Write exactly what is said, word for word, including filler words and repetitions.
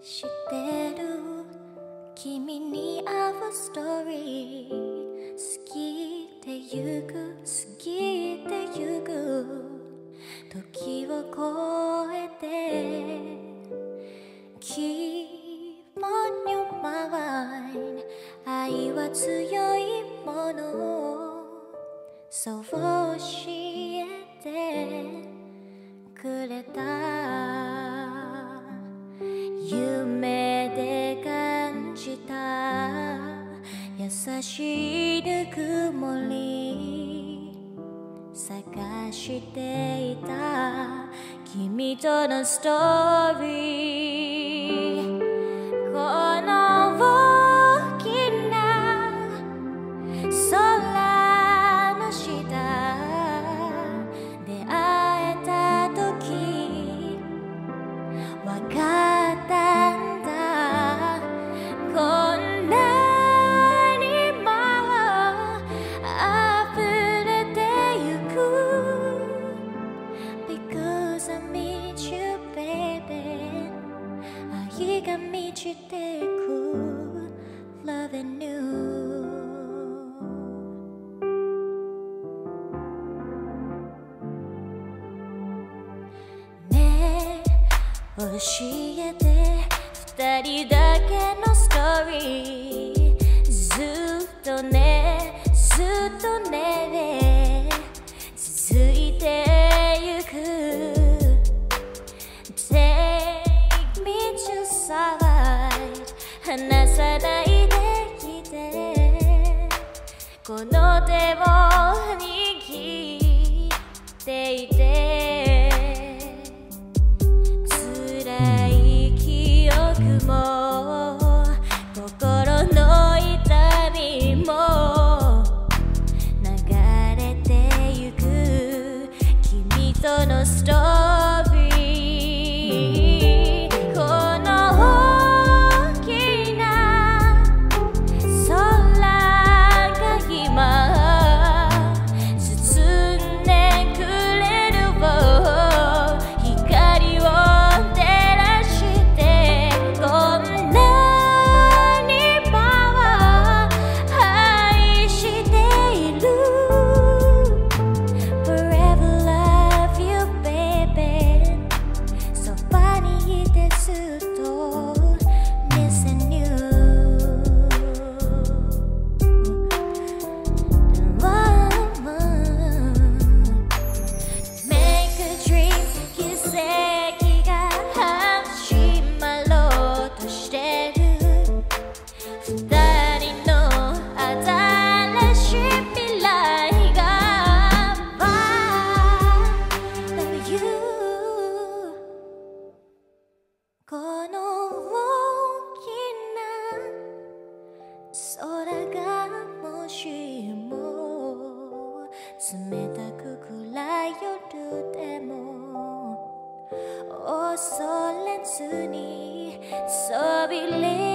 知ってる君に会うストーリー、過ぎてゆく過ぎてゆく時を超えて Keep on your mind 愛は強いもの、そう教えてくれた。夢で感じた優しいぬくもり、探していた君とのストーリー。この大きな空の下、出会えた時わかったんだ、こんなにも溢れてゆく Because I meet you baby 愛が満ちてく Lovin' you。 ねえ教えて二人だけのストーリー、ずっとねずっとね続いてゆく Take me to side 離さないでいて、この手を握っていて、辛い記憶も心の痛みも流れてゆく君とのストーリー。この大きな空が今包んでくれる光を照らしてこんなにも愛している Forever love you baby そばにいてずっと Missing you Make a dream 奇跡が始まろうとしてる二人の新しい未来が I love you この大きな空がもしも冷たく暗い夜でも恐れずにそびれ